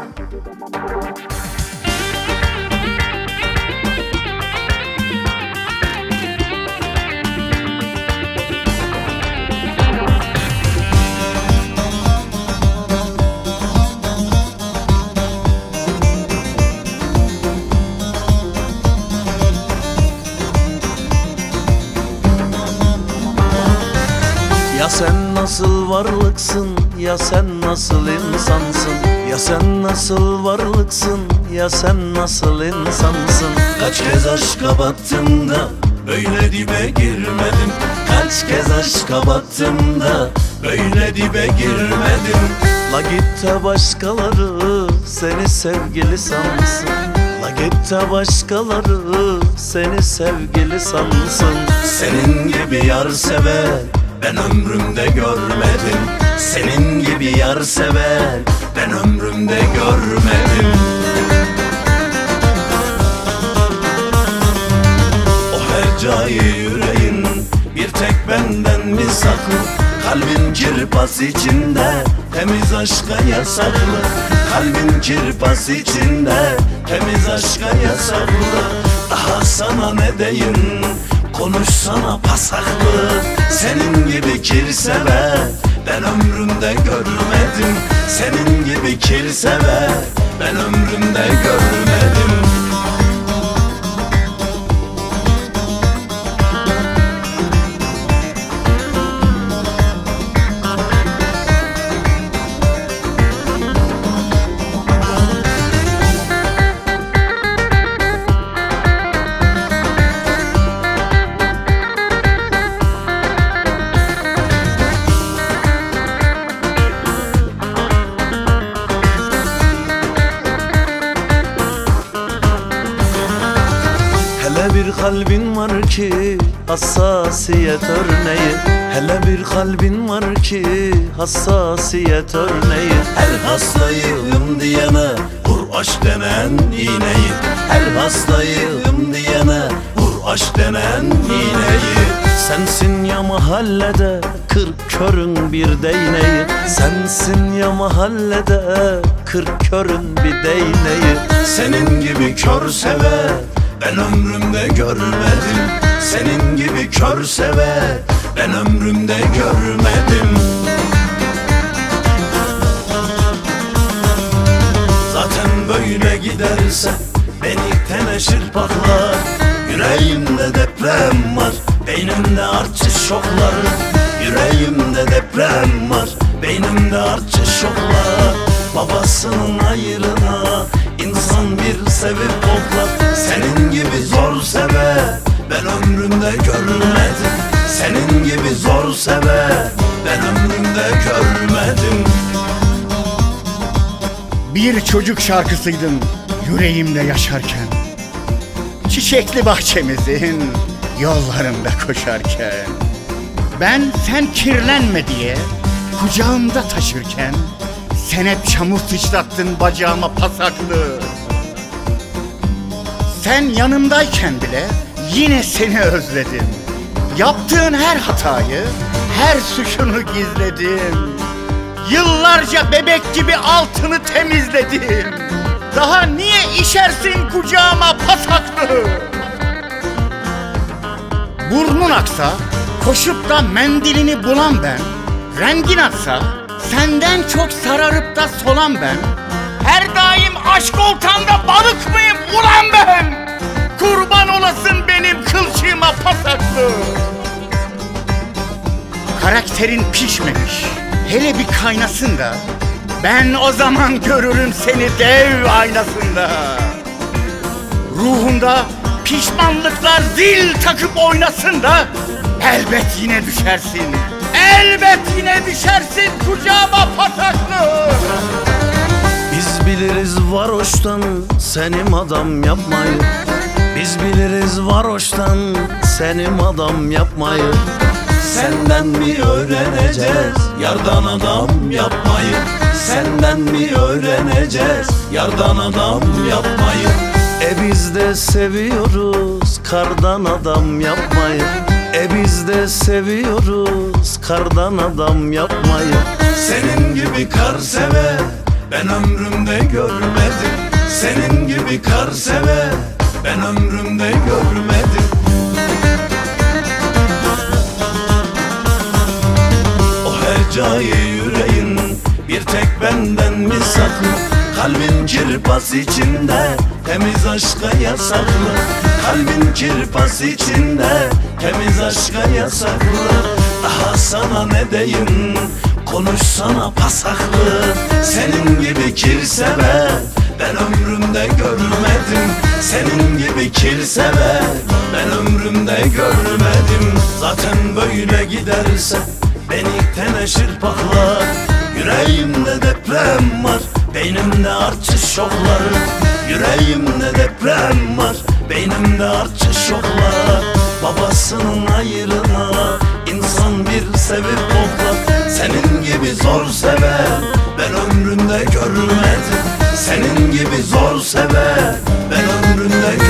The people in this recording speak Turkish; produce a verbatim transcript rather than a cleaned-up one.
Ya sen nasıl varlıksın, ya sen nasıl insansın? Ya sen nasıl varlıksın, ya sen nasıl insansın? Kaç kez aşka battım da böyle dibe girmedim. Kaç kez aşka battım da böyle dibe girmedim. La git de başkaları seni sevgili sansın. La git de başkaları seni sevgili sansın. Senin gibi yar sever ben ömrümde görmedim. Senin gibi yar sever ben ömrümde görmedim. O hercai yüreğin bir tek benden mi saklı? Kalbin kirpas içinde temiz aşka yasaklı. Kalbin kirpas içinde temiz aşka yasaklı. Daha sana ne diyeyim, konuşsana pasaklı. Senin gibi kir sever ben ömrümde görmedim. Senin gibi kir sever ben ömrümde görmedim. Hele bir kalbin var ki hassasiyet örneği. Hele bir kalbin var ki hassasiyet örneği. Her hastayım diyene vur aşk denen iğneyi. Her hastayım diyene vur aşk denen iğneyi. Sensin ya mahallede kırk körün bir değneği. Sensin ya mahallede kırk körün bir değneği. Senin gibi kör sever ben ömrümde görmedim. Senin gibi kör sever ben ömrümde görmedim. Zaten böyle giderse beni teneşir patlar. Yüreğimde deprem var, beynimde artçı şoklar. Yüreğimde deprem var, beynimde artçı şoklar. Babasının ayrına insan bir sevip koklar. Senin gibi zor sever ben ömrümde görmedim. Senin gibi zor sever ben ömrümde görmedim. Bir çocuk şarkısıydın yüreğimde yaşarken, çiçekli bahçemizin yollarında koşarken. Ben sen kirlenme diye kucağımda taşırken, sen hep çamur sıçrattın bacağıma pasaklı. Sen yanımdayken bile yine seni özledim. Yaptığın her hatayı, her suçunu gizledim. Yıllarca bebek gibi altını temizledim. Daha niye işersin kucağıma pasaklı? Burnun aksa, koşup da mendilini bulan ben. Rengin aksa, senden çok sararıp da solan ben. Her daim aşk oltanda balık mıyım ulan ben? Kurban olasın benim kılçığıma pasaklı. Karakterin pişmemiş, hele bir kaynasın da ben o zaman görürüm seni dev aynasında. Ruhunda pişmanlıklar zil takıp oynasın da elbet yine düşersin. Elbet yine düşersin kucağıma pasaklı. Biz biliriz varoştan senim adam yapmayı. Biz biliriz varoştan senim adam yapmayı. Senden mi öğreneceğiz yardan adam yapmayı? Senden mi öğreneceğiz yardan adam yapmayı? E biz de seviyoruz kardan adam yapmayı. E biz de seviyoruz kardan adam yapmayı. Senin gibi kar sever ben ömrümde görmedim. Senin gibi kar sever ben ömrümde görmedim. O hecayı yüreğin bir tek benden mi saklı? Kalbin kirpas içinde temiz aşka yasaklı. Kalbin kirpas içinde temiz aşka yasaklı. Daha sana ne diyeyim, konuşsana pasaklı. Senin gibi kir sever ben ömrümde görmedim. Senin gibi kir sever ben ömrümde görmedim. Zaten böyle giderse beni teneşir paklar. Yüreğimde deprem var, beynimde artış şokları. Yüreğimde deprem var, beynimde artış şoklar. Babasının ayrına insan bir sevip koklar. Senin gibi zor sever ben ömrümde görmedim. Senin gibi zor sever ben ömrümde görmedim.